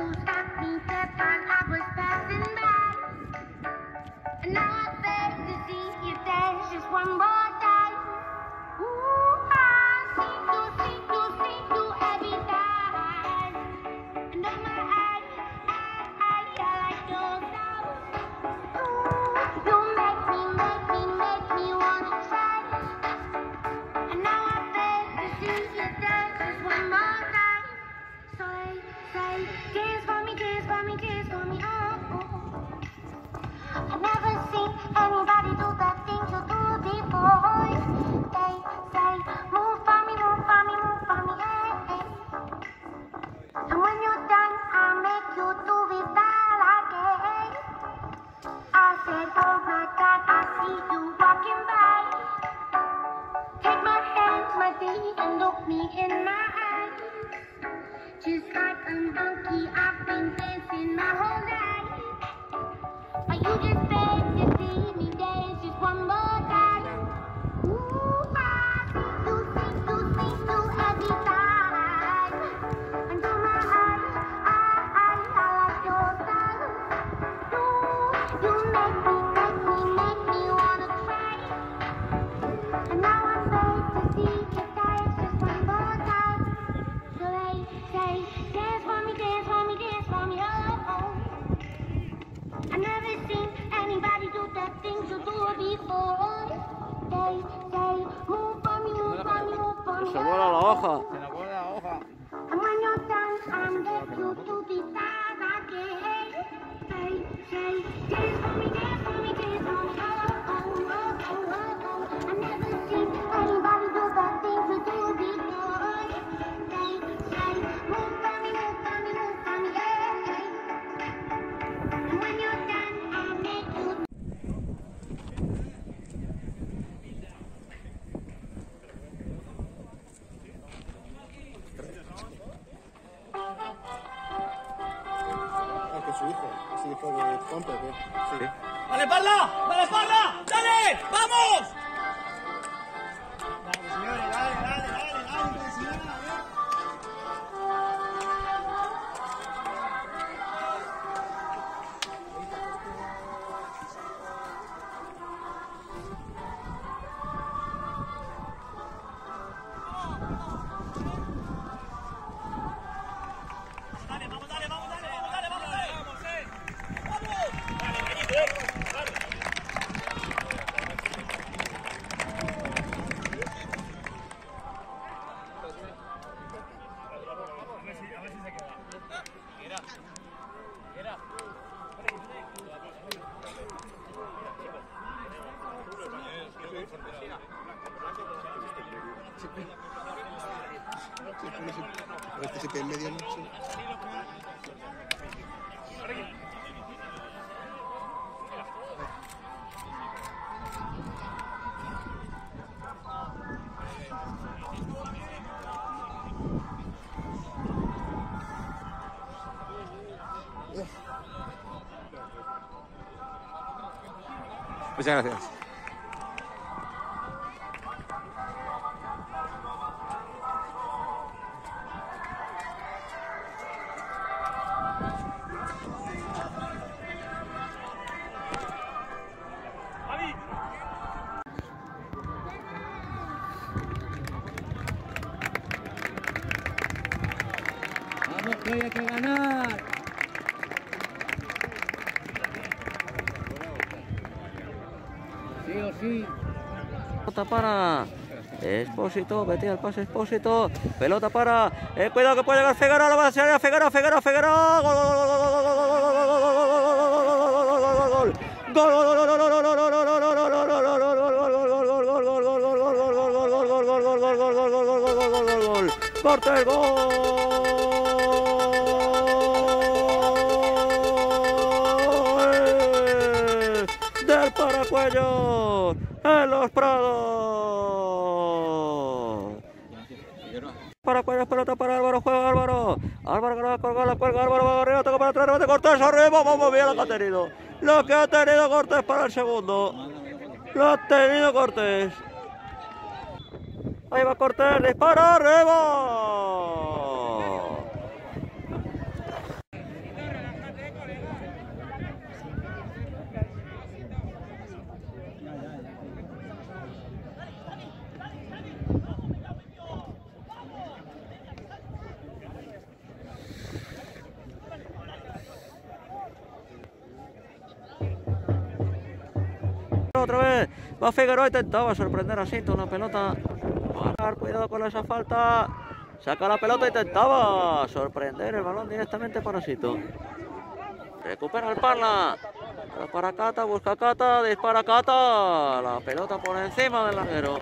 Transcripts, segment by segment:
Se vuela la hoja. Se nos vuela la hoja. Su hijo, es hijo de Pompe, sí. ¡Vale, Parla! ¡Vale, Parla! ¡Dale! ¡Vamos! Dale, señores, dale, señora, a ver. Este se queda en medianoche. Muchas gracias. ¡Vamos, que hay que ganar! Sí o sí. Pelota para Expósito, vete al pase Expósito, pelota para, cuidado que puede llegar Figueroa, la va a salir Figueroa, Figueroa, gol, corta el gol del Paracuellos en Los Prados. Paracuellos, pelota para Álvaro, juega Álvaro. Álvaro la cuelga, Álvaro va arriba, toca para atrás, remate Cortés, arriba, vamos bien lo que ha tenido. Lo que ha tenido Cortés para el segundo. Lo ha tenido Cortés. Ahí va Cortés, dispara, arriba. otra vez. Va Figueroa, intentaba sorprender a Sinto una pelota. Cuidado con esa falta. Saca la pelota, intentaba sorprender el balón directamente para Sito. Recupera el Parla. Para Cata, busca Cata, dispara Cata. La pelota por encima del larguero.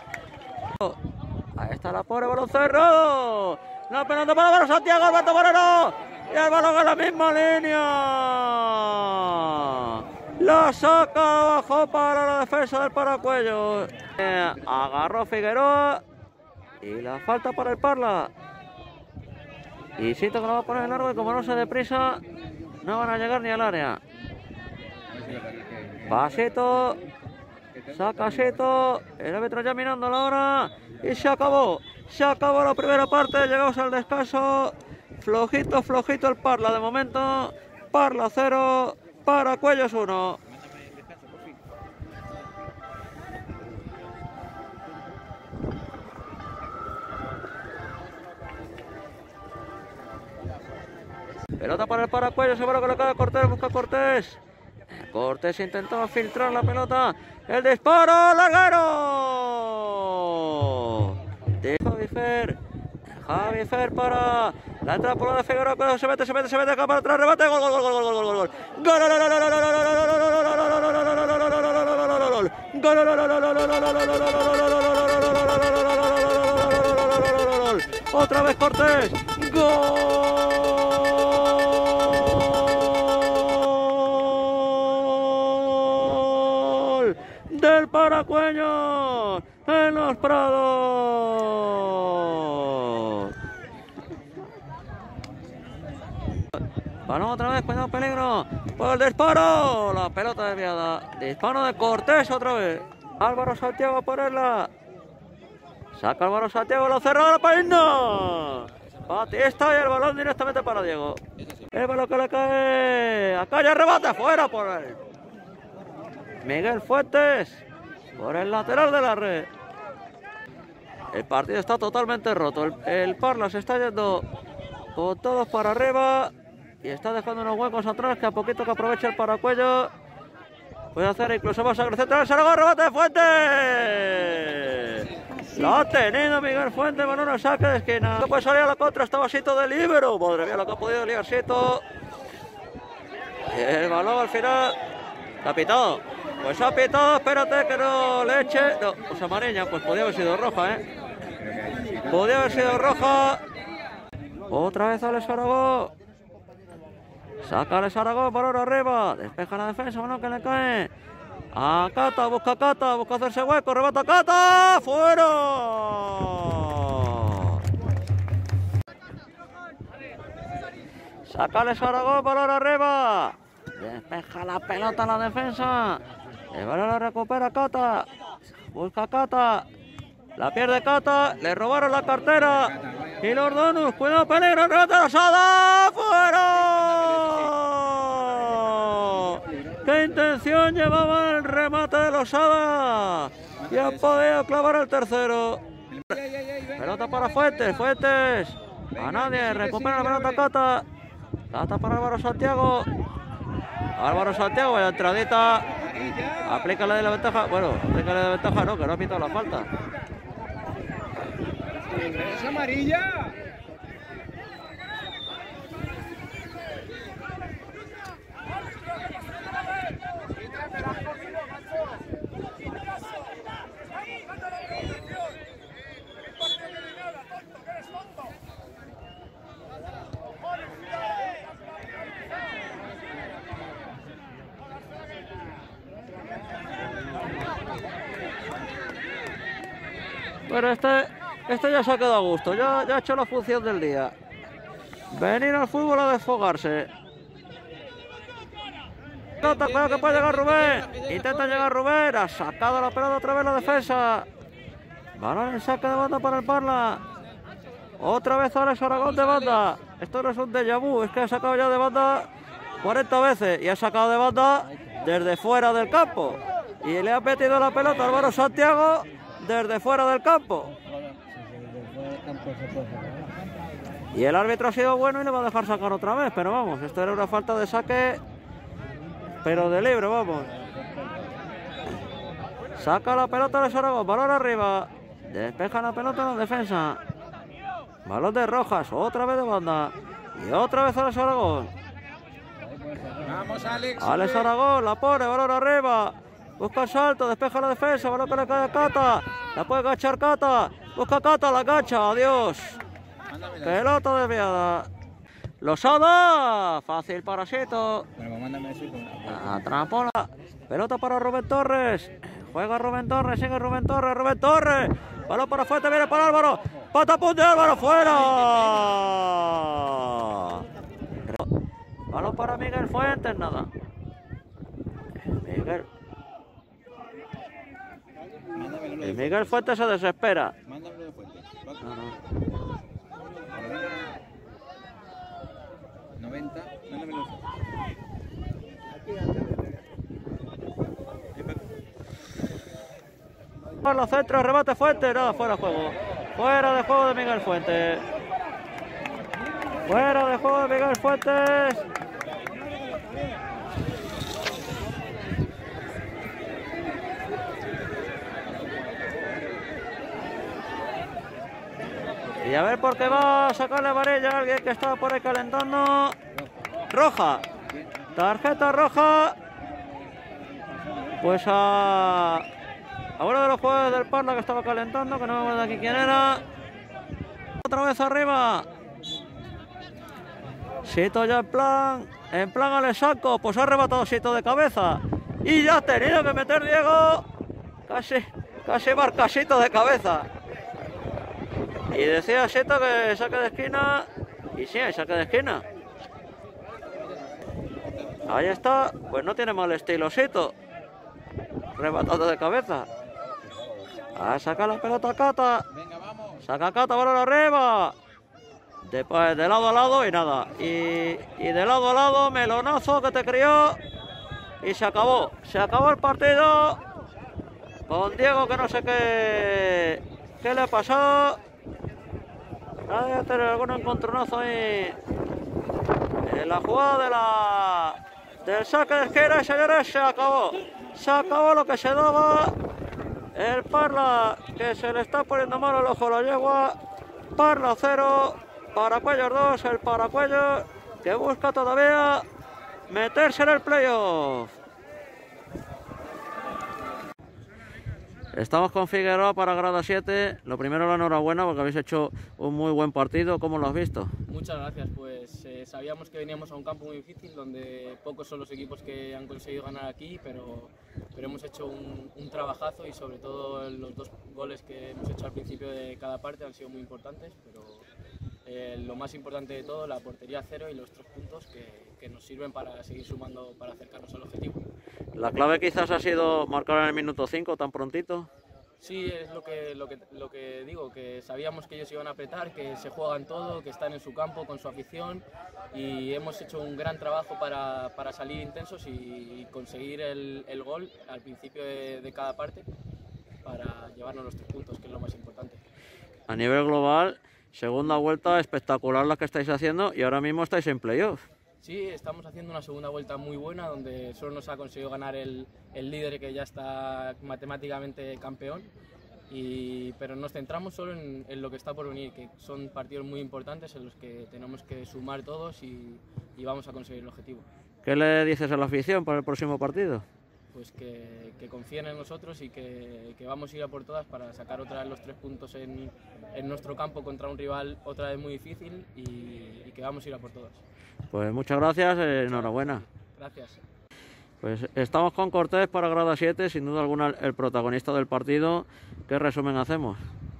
Ahí está la pobre, balón cerrado. La pelota para Santiago, Alberto Moreno. Y el balón en la misma línea. La saca abajo para la defensa del Paracuellos. Agarró Figueroa. Y la falta para el Parla. Y Sito que lo va a poner en largo y como no se deprisa, no van a llegar ni al área. Pasito. Saca Sito. El árbitro ya mirando la hora. Y se acabó. Se acabó la primera parte. Llegamos al descanso. Flojito, flojito el Parla de momento. Parla 0. Paracuellos 1. Pelota para el Paracuellos, se va a colocar a Cortés, busca a Cortés. Cortés intentó filtrar la pelota. El disparo, larguero. De Javi Fer para la entrada por la de Figueroa, pero se mete acá para atrás, rebate, gol. Otra vez Cortés. Gol del Paracuellos en los Prados. Balón otra vez, cuidado, peligro por el disparo, la pelota desviada. Disparo de Cortés otra vez. Álvaro Santiago a ponerla. Saca Álvaro Santiago, lo cerró la paina. Batista y el balón directamente para Diego. El balón que le cae. Acá ya rebate, fuera por él. Miguel Fuentes por el lateral de la red. El partido está totalmente roto. El Parla se está yendo con todos para arriba y está dejando unos huecos atrás que a poquito que aproveche el Paracuello puede hacer incluso más agresión. Saragó, rebate de Fuentes. Lo ha tenido Miguel Fuentes, balón a saque de esquina. No puede salir a la contra, estaba Sito de libero. Madre mía, lo que ha podido liar Sito. El balón al final. Capitán, pues ha pitado, espérate que no le eche. No, pues amarilla, pues podía haber sido roja, Podía haber sido roja. Otra vez Alex Aragón. Saca Alex Aragón, balón arriba. Despeja la defensa, balón que le cae. A Cata, busca hacerse hueco, rebata Cata, ¡fuera! Saca Alex Aragón, balón arriba. Despeja la pelota en la defensa. El balón lo recupera Cata. Busca Cata. La pierde Cata. Le robaron la cartera. Y los Donus. Cuidado, peligro. Rebate Rosada. ¡Fuera! ¡Qué intención llevaba el remate de Losada! Y han podido clavar el tercero. Pelota para Fuentes. A nadie. Recupera la pelota Cata. Cata para Álvaro Santiago. La entradita. Aplícale de la ventaja. Bueno, aplícale de ventaja, no, que no ha pitado la falta. ¡Es amarilla! Pero este ya se ha quedado a gusto, ya ha hecho la función del día. Venir al fútbol a desfogarse. Cuidado que puede llegar Rubén. Intenta llegar Rubén. Ha sacado la pelota otra vez la defensa. Balón en saque de banda para el Parla. Otra vez Alex Aragón de banda. Esto no es un déjà vu, es que ha sacado ya de banda 40 veces. Y ha sacado de banda desde fuera del campo. Y le ha metido la pelota a Álvaro Santiago desde fuera del campo. Y el árbitro ha sido bueno y le va a dejar sacar otra vez. Pero vamos, esto era una falta de saque, pero de libre, vamos. Saca la pelota de Aragón, balón arriba. Despeja la pelota en la defensa. Balón de Rojas, otra vez de banda. Y otra vez Alex Aragón. Vamos, Alex. Alex Aragón, la pone, balón arriba. Busca el salto, despeja la defensa, balón que le cae a Cata. La puede agachar Cata. Busca Cata, la agacha, adiós. Pelota desviada. Losada, fácil para Sito. Bueno, mándame eso. Atrapó la pelota para Rubén Torres. Juega Rubén Torres, sigue Rubén Torres, Rubén Torres. Balón para Fuente, viene para Álvaro. Patapón de Álvaro, fuera. Balón para Miguel Fuentes, nada. Miguel Fuentes se desespera. Mándamelo de Fuente. No. 90. Mándamelo de Fuente. Por los centros, rebate Fuentes, nada, fuera de juego. Fuera de juego de Miguel Fuentes. Fuera de juego de Miguel Fuentes. Y a ver por qué va a sacarle varilla a alguien que estaba por ahí calentando. Roja. Tarjeta roja. Pues a uno de los jugadores del Parla que estaba calentando, que no me acuerdo aquí quién era. Otra vez arriba. Sito ya en plan al saco, pues ha arrebatado Sito de cabeza. Y ya ha tenido que meter Diego. Casi marca Sito de cabeza. Y decía Sito que saque de esquina. Y sí, hay saque de esquina. Ahí está, pues no tiene mal estilo Sito. Rebatado de cabeza. Saca la pelota Cata. Venga, vamos. Saca Cata, balón arriba. Después de lado a lado y nada. Y de lado a lado, melonazo que te crió. Y se acabó. Se acabó el partido. Con Diego que no sé qué le pasó. Nadie tener algún encontronazo ahí. En la jugada del saque de esquina, señores, se acabó. Se acabó lo que se daba. El Parla que se le está poniendo mal el ojo a la yegua. Parla 0, Paracuellos 2. El Paracuellos que busca todavía meterse en el playoff. Estamos con Figueroa para grada 7. Lo primero, la enhorabuena porque habéis hecho un muy buen partido. ¿Cómo lo has visto? Muchas gracias, pues sabíamos que veníamos a un campo muy difícil donde pocos son los equipos que han conseguido ganar aquí, pero hemos hecho un trabajazo y sobre todo los 2 goles que hemos hecho al principio de cada parte han sido muy importantes, pero lo más importante de todo, la portería 0 y los 3 puntos que nos sirven para seguir sumando para acercarnos al objetivo. La clave quizás ha sido marcar en el minuto 5 tan prontito. Sí, es lo que digo, que sabíamos que ellos iban a apretar, que se juegan todo, que están en su campo con su afición y hemos hecho un gran trabajo para salir intensos y conseguir el gol al principio de cada parte para llevarnos los 3 puntos, que es lo más importante. A nivel global, segunda vuelta espectacular la que estáis haciendo y ahora mismo estáis en playoff. Sí, estamos haciendo una segunda vuelta muy buena donde solo nos ha conseguido ganar el líder que ya está matemáticamente campeón, pero nos centramos solo en lo que está por venir, que son partidos muy importantes en los que tenemos que sumar todos y vamos a conseguir el objetivo. ¿Qué le dices a la afición para el próximo partido? Pues que confíen en nosotros y que vamos a ir a por todas para sacar otra vez los 3 puntos en nuestro campo contra un rival otra vez muy difícil y que vamos a ir a por todas. Pues muchas gracias, enhorabuena. Gracias. Pues estamos con Cortés para grada 7, sin duda alguna el protagonista del partido. ¿Qué resumen hacemos?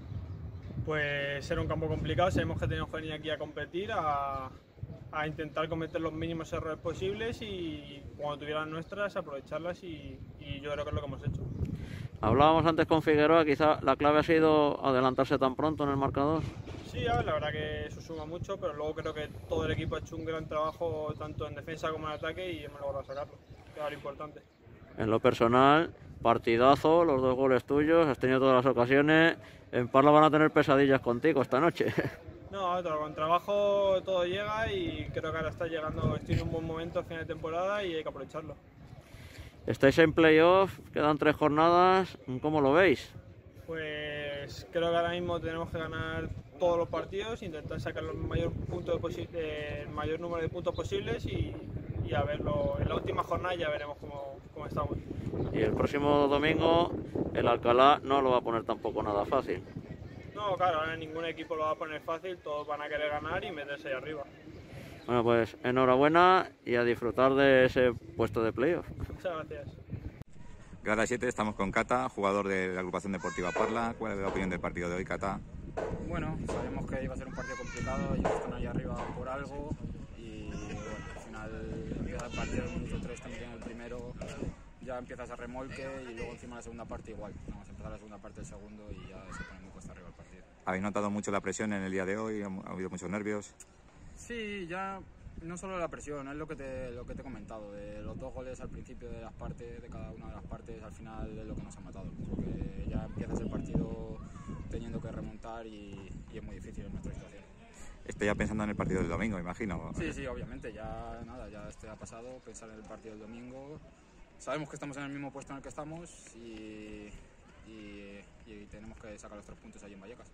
Pues era un campo complicado, sabemos que teníamos que venir aquí a competir, a intentar cometer los mínimos errores posibles y cuando tuvieran nuestras aprovecharlas y yo creo que es lo que hemos hecho. Hablábamos antes con Figueroa, quizá la clave ha sido adelantarse tan pronto en el marcador. Sí, la verdad que eso suma mucho, pero luego creo que todo el equipo ha hecho un gran trabajo tanto en defensa como en ataque y hemos logrado sacarlo, que es lo importante. En lo personal, partidazo, los 2 goles tuyos, has tenido todas las ocasiones. En Parla van a tener pesadillas contigo esta noche. No, con trabajo todo llega y creo que ahora está llegando, estoy en un buen momento a final de temporada y hay que aprovecharlo. Estáis en playoff, quedan 3 jornadas, ¿cómo lo veis? Pues creo que ahora mismo tenemos que ganar todos los partidos, intentar sacar el mayor número de puntos posibles y a verlo en la última jornada ya veremos cómo estamos. Y el próximo domingo el Alcalá no lo va a poner tampoco nada fácil. No, claro, ahora ningún equipo lo va a poner fácil, todos van a querer ganar y meterse ahí arriba. Bueno, pues enhorabuena y a disfrutar de ese puesto de playoff. Muchas gracias. Grada 7, estamos con Cata, jugador de la agrupación deportiva Parla. ¿Cuál es la opinión del partido de hoy, Cata? Bueno, sabemos que iba a ser un partido complicado, ellos están ahí arriba por algo y bueno, al final empieza el partido el minuto 3 también en el primero, ya empiezas a remolque y luego encima la segunda parte igual. Vamos a empezar la segunda parte del segundo y ya se pone muy cuesta arriba el partido. ¿Habéis notado mucho la presión en el día de hoy? ¿Ha habido muchos nervios? Sí, ya no solo la presión, es lo que te he comentado, de los 2 goles al principio de las partes, de cada una de las partes, al final es lo que nos ha matado, porque ya empiezas el partido teniendo que remontar y es muy difícil en nuestra situación. Estoy ya pensando en el partido del domingo, imagino. Sí, obviamente, ya nada, ya ha pasado, pensar en el partido del domingo. Sabemos que estamos en el mismo puesto en el que estamos y tenemos que sacar los 3 puntos allí en Vallecas.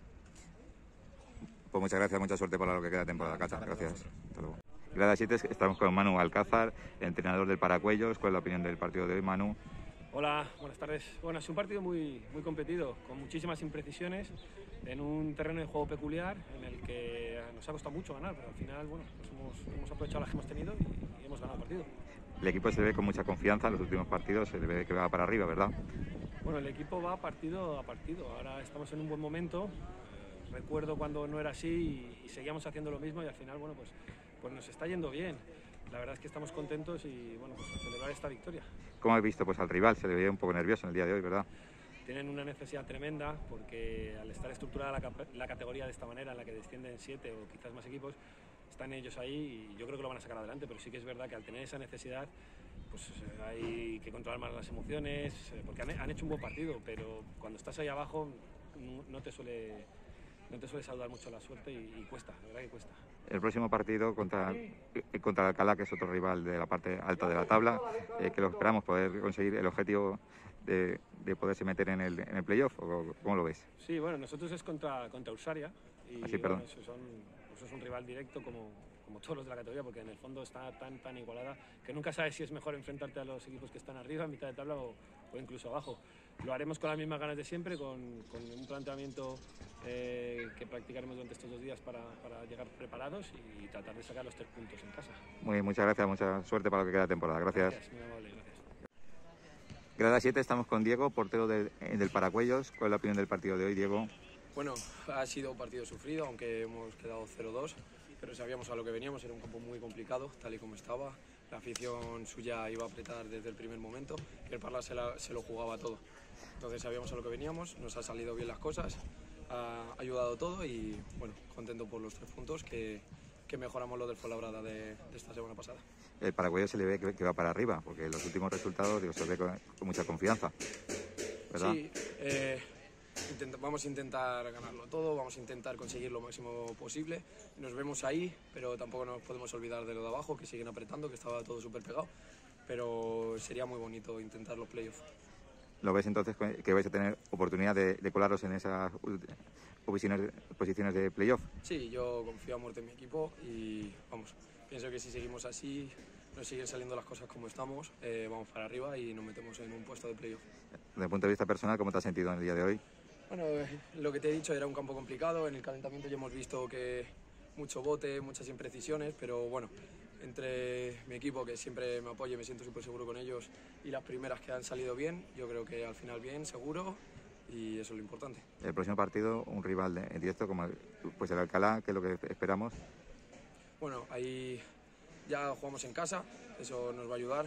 Pues muchas gracias, mucha suerte para lo que queda de temporada, Cata. Gracias. Hasta luego. Grada 7, estamos con Manu Alcázar, entrenador del Paracuellos. ¿Cuál es la opinión del partido de hoy, Manu? Hola, buenas tardes. Bueno, es un partido muy competido, con muchísimas imprecisiones, en un terreno de juego peculiar en el que nos ha costado mucho ganar, pero al final, bueno, pues hemos aprovechado las que hemos tenido y hemos ganado el partido. El equipo se ve con mucha confianza en los últimos partidos, se le ve que va para arriba, ¿verdad? Bueno, el equipo va partido a partido, ahora estamos en un buen momento. Recuerdo cuando no era así y seguíamos haciendo lo mismo y al final, bueno, pues nos está yendo bien. La verdad es que estamos contentos y, bueno, pues a celebrar esta victoria. ¿Cómo habéis visto pues, al rival? Se le veía un poco nervioso en el día de hoy, ¿verdad? Tienen una necesidad tremenda porque al estar estructurada la categoría de esta manera, en la que descienden 7 o quizás más equipos, están ellos ahí y yo creo que lo van a sacar adelante, pero sí que es verdad que al tener esa necesidad, pues hay que controlar más las emociones, porque han hecho un buen partido, pero cuando estás ahí abajo no te suele saludar mucho la suerte y cuesta, la verdad que cuesta. El próximo partido contra Alcalá, que es otro rival de la parte alta de la tabla, que lo esperamos poder conseguir el objetivo de poderse meter en el playoff, ¿o cómo lo ves? Sí, bueno, nosotros es contra Ursaria y perdón. Bueno, eso es un rival directo como todos los de la categoría, porque en el fondo está tan igualada que nunca sabes si es mejor enfrentarte a los equipos que están arriba, en mitad de tabla o incluso abajo. Lo haremos con las mismas ganas de siempre, con un planteamiento que practicaremos durante estos 2 días para llegar preparados y tratar de sacar los 3 puntos en casa. Muchas gracias, mucha suerte para lo que queda de temporada. Gracias. Gracias, muy amable, gracias. Grada 7, estamos con Diego, portero del Paracuellos. ¿Cuál es la opinión del partido de hoy, Diego? Bueno, ha sido un partido sufrido, aunque hemos quedado 0-2, pero sabíamos a lo que veníamos, era un campo muy complicado, tal y como estaba. La afición suya iba a apretar desde el primer momento y el Parla se lo jugaba todo. Entonces sabíamos a lo que veníamos, nos ha salido bien las cosas, ha ayudado todo y bueno, contento por los 3 puntos que mejoramos lo del Fuenlabrada de esta semana pasada. El Paracuellos se le ve que va para arriba, porque los últimos resultados se ve con mucha confianza, ¿verdad? Sí, vamos a intentar ganarlo todo, vamos a intentar conseguir lo máximo posible. Nos vemos ahí, pero tampoco nos podemos olvidar de lo de abajo, que siguen apretando, que estaba todo súper pegado. Pero sería muy bonito intentar los playoffs. ¿Lo ves entonces que vais a tener oportunidad de colaros en esas posiciones de playoff? Sí, yo confío a muerte en mi equipo y vamos, pienso que si seguimos así, nos siguen saliendo las cosas como estamos, vamos para arriba y nos metemos en un puesto de playoff. Desde el punto de vista personal, ¿cómo te has sentido en el día de hoy? Bueno, lo que te he dicho, era un campo complicado, en el calentamiento ya hemos visto que mucho bote, muchas imprecisiones, pero bueno, entre mi equipo, que siempre me apoya y me siento súper seguro con ellos, y las primeras que han salido bien, yo creo que al final bien, seguro, y eso es lo importante. El próximo partido, un rival en directo como pues el Alcalá, que es lo que esperamos. Bueno, ahí ya jugamos en casa, eso nos va a ayudar.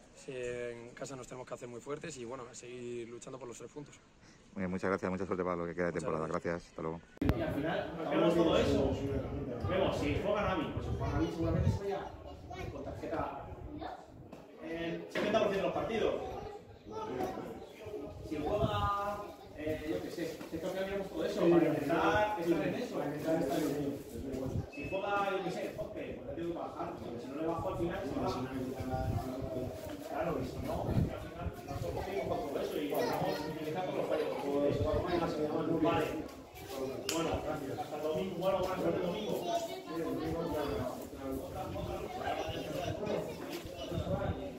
En casa nos tenemos que hacer muy fuertes y bueno, a seguir luchando por los 3 puntos. Muy bien, muchas gracias, mucha suerte para lo que queda de temporada. Gracias, hasta luego. Y al final, vemos todo eso. Vemos, si juega Rami, pues juega Rami seguramente se vaya con tarjeta el 70% de los partidos. Si juega, yo qué sé, creo que habíamos todo eso, para intentar estar en eso. Si juega, yo qué sé, Jorge, pues le tengo que bajar, porque si no le bajo al final, se va. Claro, y si no, Vale.